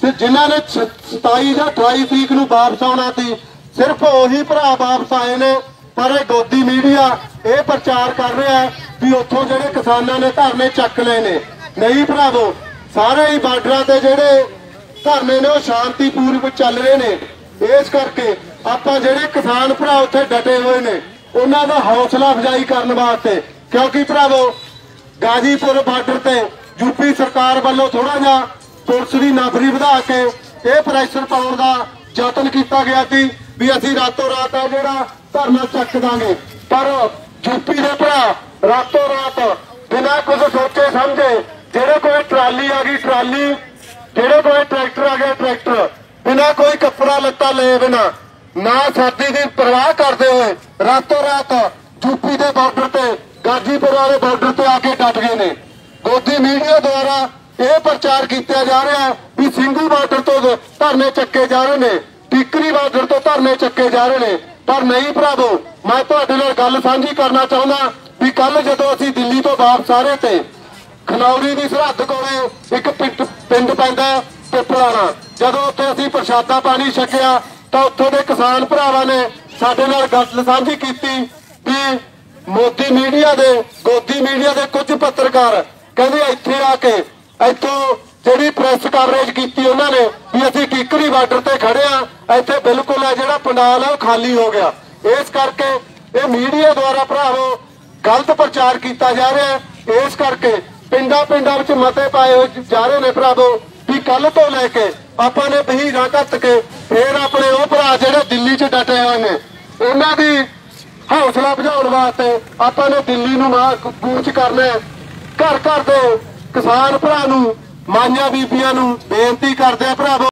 ਤੇ ਜਿਨ੍ਹਾਂ ਨੇ 27 ਜਾਂ 28 ਤਰੀਕ ਨੂੰ ਵਾਪਸ ਆਉਣਾ ਸੀ, ਸਿਰਫ ਉਹੀ ਭਰਾ ਵਾਪਸ ਆਏ ਨੇ। पर गोदी मीडिया ये प्रचार कर रहा है भी उतों जो किसानों ने धरने चक ले ने। नहीं भरावो, सारे ही बार्डर से जोड़े धरने ने शांतिपूर्वक चल रहे हैं। इस करके आप जोड़े किसान भरा उत्थे डटे हुए ने उन्हों का हौसला अफजाई करने वास्ते, क्योंकि भरावो गाजीपुर बार्डर से यूपी सरकार वालों थोड़ा जा पुलिस की नफरी बढ़ा के ये प्रैशर पाने का यतन किया गया थी भी असी रातों रात है जोड़ा धरना चक देंगे। पर यूपी के भरा रातों रात बिना कुछ सोचे समझे जेड़े कोई ट्राली आ गई ट्राली, जेड़े कोई ट्रैक्टर आ गया ट्रैक्टर, बिना कोई कपड़ा लत्ता ले बिना ना सर्दी की परवाह करते हुए रातों रात यूपी के बॉर्डर से गाजीपुर वाले बॉर्डर से आके डट गए ने। गोदी मीडिया द्वारा यह प्रचार किया जा रहा है भी ਸਿੰਘੂ बार्डर तो धरने चक्के जा रहे हैं, टिकरी बार्डर तो धरने चक्के जा रहे हैं। पर नहीं भरावो, मैं तुहाडे नाल गल सांझी करना चाहुंदा भी कल जदों असीं दिल्ली तो वापस आ रहे थे, खनौरी की सरहद कोले एक पिंड पैंदा पिपलाणा, जदों उत्थे असीं प्रशादा पानी छकिया तो उत्थों के किसान भरावां ने साडे नाल गल सांझी कीती भी मोदी मीडिया दे गोदी मीडिया दे कुछ पत्रकार कहंदे इत्थे आके इत्थों ਜਿਹੜੀ ਪ੍ਰੈਸ ਕਵਰੇਜ ਕੀਤੀ ਉਹਨਾਂ ਨੇ ਵੀ ਅਸੀਂ ਕਿਕਰੀ ਬਾਰਡਰ ਤੇ ਖੜੇ ਆ, ਇੱਥੇ ਬਿਲਕੁਲ ਹੈ ਜਿਹੜਾ ਪੰਡਾਲ ਹੈ ਉਹ ਖਾਲੀ ਹੋ ਗਿਆ। ਇਸ ਕਰਕੇ ਇਹ ਮੀਡੀਆ ਦੁਆਰਾ ਭਰਾਵੋ ਗਲਤ ਪ੍ਰਚਾਰ ਕੀਤਾ ਜਾ ਰਿਹਾ ਹੈ। ਇਸ ਕਰਕੇ ਪਿੰਡਾਂ ਵਿੱਚ ਮਤੇ ਪਾਏ ਹੋਏ ਜਾ ਰਹੇ ਨੇ ਭਰਾਵੋ ਵੀ ਕੱਲ ਤੋਂ ਲੈ ਕੇ ਆਪਾਂ ਨੇ ਬਹੀਰਾਂ ਘੱਟ ਕੇ ਫੇਰ ਆਪਣੇ ਉਹ ਭਰਾ ਜਿਹੜੇ ਦਿੱਲੀ 'ਚ ਡਟੇ ਹੋਏ ਨੇ ਉਹਨਾਂ ਦੀ ਹੌਸਲਾ ਵਧਾਉਣ ਵਾਸਤੇ ਆਪਾਂ ਨੇ ਦਿੱਲੀ ਨੂੰ ਕੂਚ ਕਰਨਾ ਹੈ। ਘਰ ਦੇ ਕਿਸਾਨ ਭਰਾ ਨੂੰ, ਮਾਈਆਂ ਬੀਬੀਆਂ ਨੂੰ ਬੇਨਤੀ ਕਰਦੇ ਆ ਭਰਾਵੋ।